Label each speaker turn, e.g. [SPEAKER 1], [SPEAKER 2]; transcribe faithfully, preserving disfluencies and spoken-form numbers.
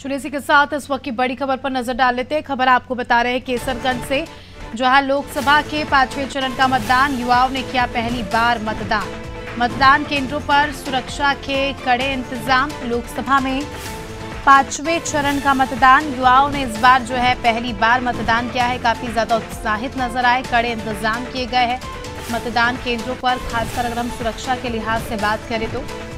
[SPEAKER 1] चलिए इसी के साथ इस वक्त की बड़ी खबर पर नजर डाल लेते हैं। खबर आपको बता रहे हैं केसरगंज से, जहां लोकसभा के पांचवें चरण का मतदान, युवाओं ने किया पहली बार मतदान। मतदान केंद्रों पर सुरक्षा के कड़े इंतजाम। लोकसभा में पांचवें चरण का मतदान, युवाओं ने इस बार जो है पहली बार मतदान किया है। काफी ज्यादा उत्साहित नजर आए, कड़े इंतजाम किए गए हैं मतदान केंद्रों पर। खासकर अगर हम सुरक्षा के लिहाज से बात करें तो